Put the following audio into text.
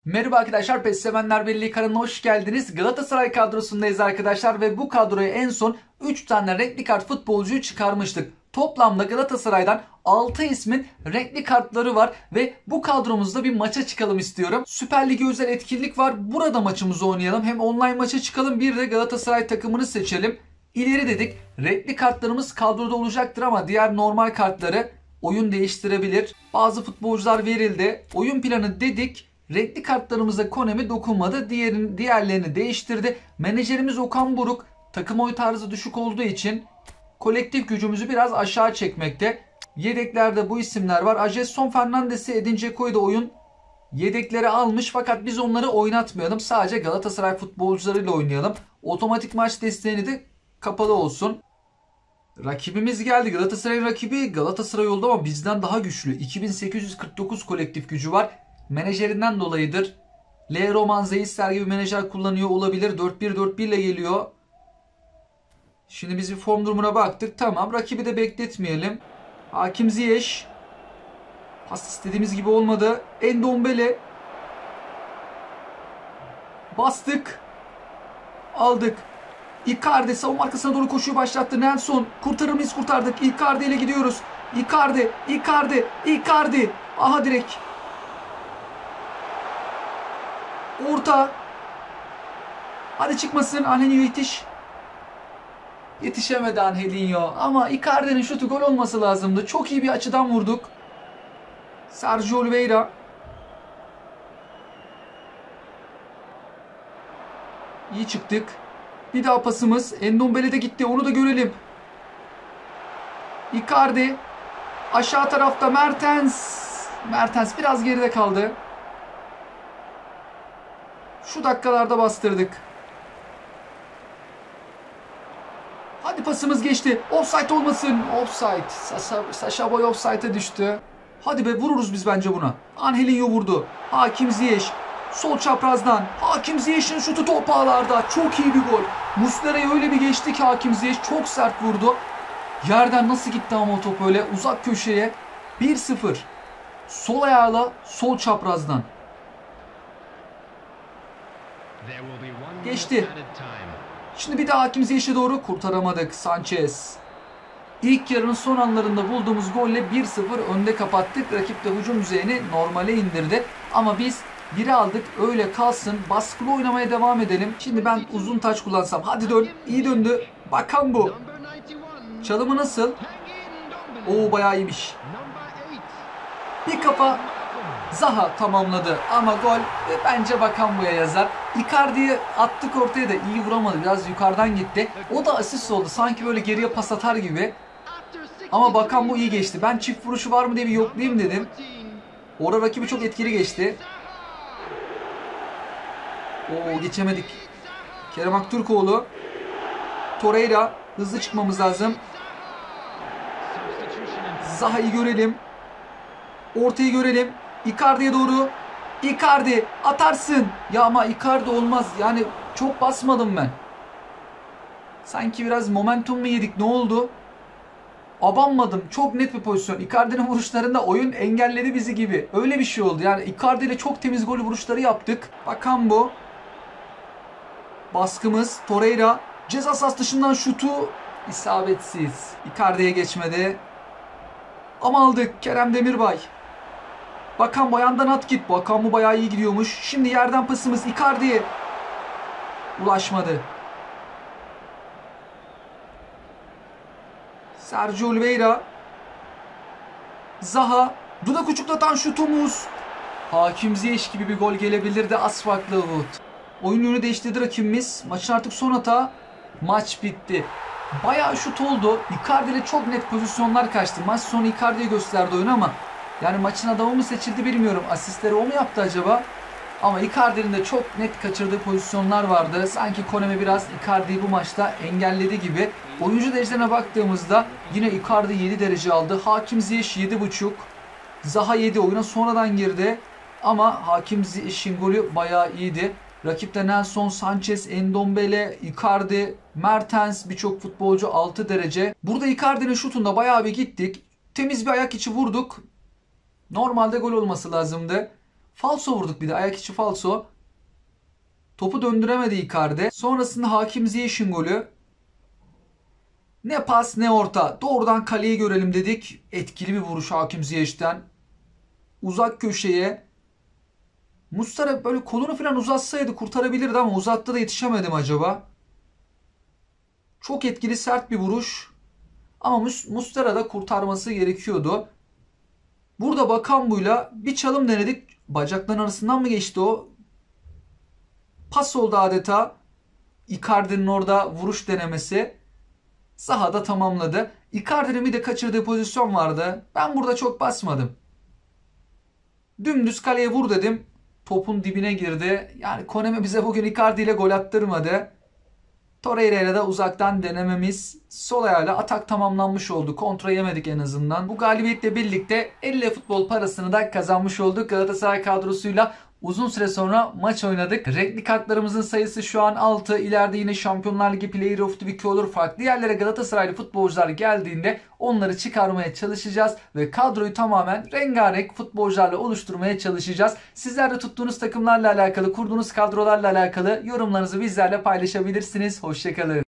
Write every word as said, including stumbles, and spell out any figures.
Merhaba arkadaşlar, PES Sevenler Birliği kanalına hoş geldiniz. Galatasaray kadrosundayız arkadaşlar ve bu kadroya en son üç tane renkli kart futbolcuyu çıkarmıştık. Toplamda Galatasaray'dan altı ismin renkli kartları var ve bu kadromuzda bir maça çıkalım istiyorum. Süper Lig'e özel etkinlik var. Burada maçımızı oynayalım. Hem online maça çıkalım, bir de Galatasaray takımını seçelim. İleri dedik. Renkli kartlarımız kadroda olacaktır ama diğer normal kartları oyun değiştirebilir. Bazı futbolcular verildi. Oyun planı dedik. Renkli kartlarımıza Konami dokunmadı. Diğerin, diğerlerini değiştirdi. Menajerimiz Okan Buruk takım oy tarzı düşük olduğu için kolektif gücümüzü biraz aşağı çekmekte. Yedeklerde bu isimler var. Ajesson Fernandes'i, Edin Dzeko'yu da oyun yedekleri almış fakat biz onları oynatmayalım. Sadece Galatasaray futbolcularıyla oynayalım. Otomatik maç desteğini de kapalı olsun. Rakibimiz geldi. Galatasaray'ın rakibi Galatasaray oldu ama bizden daha güçlü. iki bin sekiz yüz kırk dokuz kolektif gücü var. Menajerinden dolayıdır. L. Roman Zeisser gibi menajer kullanıyor olabilir. dört bir dört bir ile geliyor. Şimdi biz bir form durumuna baktık. Tamam, rakibi de bekletmeyelim. Hakim Ziyech. Pas istediğimiz gibi olmadı. Endombele. Bastık. Aldık. Icardi savunma arkasına doğru koşuyu başlattı. Nelson. Kurtarır mıyız? Kurtardık. Icardi ile gidiyoruz. Icardi. Icardi. Icardi. Aha, direkt. Orta. Hadi çıkmasın. Angelinho yetiş. Yetişemedi Angelinho. Ama Icardi'nin şutu gol olması lazımdı. Çok iyi bir açıdan vurduk. Sergio Oliveira. İyi çıktık. Bir daha pasımız. Endombele de gitti. Onu da görelim. Icardi. Aşağı tarafta Mertens. Mertens biraz geride kaldı. Şu dakikalarda bastırdık. Hadi, pasımız geçti. Offside olmasın. Offside. Sasha, Sasha Boy offside'e düştü. Hadi be, vururuz biz bence buna. Angelinho vurdu. Hakim Ziyech. Sol çaprazdan. Hakim Ziyech'in şutu top ağlarda. Çok iyi bir gol. Muslera'yı öyle bir geçti ki Hakim Ziyech çok sert vurdu. Yerden nasıl gitti ama o top öyle uzak köşeye. bir sıfır. Sol ayağıyla sol çaprazdan. Geçti. Şimdi bir de Hakim Ziyech'e doğru kurtaramadık. Sanchez. İlk yarının son anlarında bulduğumuz golle bir sıfır önde kapattık. Rakip de hücum düzeyini normale indirdi. Ama biz biri aldık, öyle kalsın. Baskılı oynamaya devam edelim. Şimdi ben uzun taç kullansam. Hadi dön. İyi döndü. Bakan bu. Çalımı nasıl? Oo, bayağı iyiymiş. Bir kafa. Zaha tamamladı ama gol bence Bakambu'ya yazar. Icardi'yi attık ortaya da iyi vuramadı. Biraz yukarıdan gitti. O da asist oldu. Sanki böyle geriye pas atar gibi. Ama Bakambu iyi geçti. Ben çift vuruşu var mı diye bir yoklayayım dedim. Orada rakibi çok etkili geçti. Oo, geçemedik. Kerem Aktürkoğlu. Torreira. Hızlı çıkmamız lazım. Zaha'yı görelim. Ortayı görelim. Icardi'ye doğru. Icardi atarsın. Ya ama Icardi olmaz. Yani çok basmadım ben. Sanki biraz momentum mu yedik? Ne oldu? Abanmadım. Çok net bir pozisyon. Icardi'nin vuruşlarında oyun engelledi bizi gibi. Öyle bir şey oldu. Yani Icardi ile çok temiz gol vuruşları yaptık. Bakan bu. Baskımız. Torreira. Ceza sahası dışından şutu isabetsiz. Icardi'ye geçmedi. Ama aldık. Kerem Demirbay. Bakan bayandan at git. Bakan bu bayağı iyi gidiyormuş. Şimdi yerden pasımız Icardi'ye. Ulaşmadı. Sergio Oliveira. Zaha. Dudak uçuklatan şutumuz. Hakim Ziyech gibi bir gol gelebilirdi. Az farklı Wood. Oyun yönü değiştirdi rakibimiz. Maçın artık son hata. Maç bitti. Bayağı şut oldu. Icardi ile çok net pozisyonlar kaçtı. Maç sonu Icardi'ye gösterdi oyunu ama yani maçın adamı mı seçildi bilmiyorum. Asistleri o mu yaptı acaba? Ama Icardi'nin de çok net kaçırdığı pozisyonlar vardı. Sanki Konami biraz Icardi'yi bu maçta engelledi gibi. Oyuncu derecelerine baktığımızda yine Icardi yedi derece aldı. Hakim Ziyech yedi buçuk. Zaha yedi, oyuna sonradan girdi. Ama Hakim Ziyech'in golü bayağı iyiydi. Rakipte Nelson, Sanchez, Endombele, Icardi, Mertens, birçok futbolcu altı derece. Burada Icardi'nin şutunda bayağı bir gittik. Temiz bir ayak içi vurduk. Normalde gol olması lazımdı. Falso vurduk bir de. Ayak içi falso. Topu döndüremedi Icardi. Sonrasında Hakim Ziyech'in golü. Ne pas ne orta. Doğrudan kaleyi görelim dedik. Etkili bir vuruş Hakim Ziyech'ten. Uzak köşeye. Muslera böyle kolunu falan uzatsaydı kurtarabilirdi ama uzattı da yetişemedim acaba. Çok etkili sert bir vuruş. Ama Muslera da kurtarması gerekiyordu. Burada Bakambu'yla bir çalım denedik. Bacakların arasından mı geçti o? Pas oldu adeta. Icardi'nin orada vuruş denemesi. Zaha da tamamladı. Icardi'nin bir de kaçırdığı pozisyon vardı. Ben burada çok basmadım. Dümdüz kaleye vur dedim. Topun dibine girdi. Yani Konemi bize bugün Icardi ile gol attırmadı. Torreira'yla da uzaktan denememiz, sol ayağıyla atak tamamlanmış oldu. Kontra yemedik en azından. Bu galibiyetle birlikte elle futbol parasını da kazanmış olduk. Galatasaray kadrosuyla uzun süre sonra maç oynadık. Renkli kartlarımızın sayısı şu an altı. İleride yine Şampiyonlar Ligi Player of the Week olur. Farklı yerlere Galatasaraylı futbolcular geldiğinde onları çıkarmaya çalışacağız. Ve kadroyu tamamen rengarenk futbolcularla oluşturmaya çalışacağız. Sizler de tuttuğunuz takımlarla alakalı, kurduğunuz kadrolarla alakalı yorumlarınızı bizlerle paylaşabilirsiniz. Hoşçakalın.